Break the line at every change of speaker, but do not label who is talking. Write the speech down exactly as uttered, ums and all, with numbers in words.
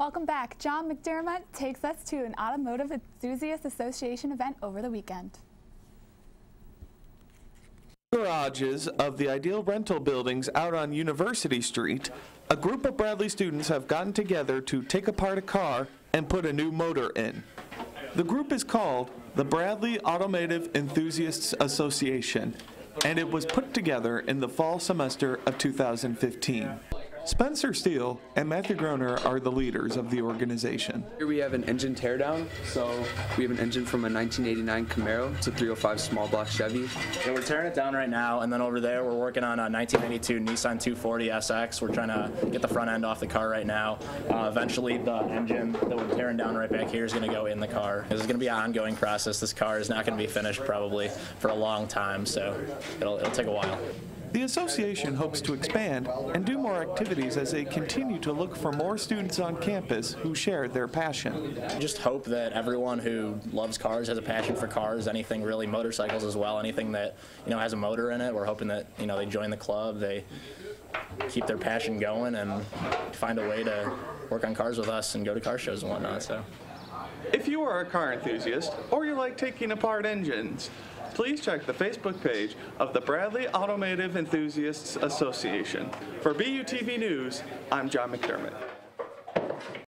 Welcome back. John McDermott takes us to an Automotive Enthusiast Association event over the weekend.
Garages of the Ideal Rental buildings out on University Street, a group of Bradley students have gotten together to take apart a car and put a new motor in. The group is called the Bradley Automotive Enthusiasts Association, and it was put together in the fall semester of two thousand fifteen. Spencer Steele and Matthew Groner are the leaders of the organization.
Here we have an engine teardown. So we have an engine from a nineteen eighty-nine Camaro. It's a three oh five small block Chevy.
Yeah, we're tearing it down right now, and then over there we're working on a nineteen ninety-two Nissan two forty S X. We're trying to get the front end off the car right now. Uh, eventually the engine that we're tearing down right back here is going to go in the car. This is going to be an ongoing process. This car is not going to be finished probably for a long time, so it'll, it'll take a while.
The association hopes to expand and do more activities as they continue to look for more students on campus who share their passion.
I just hope that everyone who loves cars, has a passion for cars, anything really, motorcycles as well, anything that, you know, has a motor in it, we're hoping that, you know, they join the club, they keep their passion going and find a way to work on cars with us and go to car shows and whatnot. So,
if you are a car enthusiast or you like taking apart engines, please check the Facebook page of the Bradley Automotive Enthusiasts Association. For B U T V News, I'm John McDermott.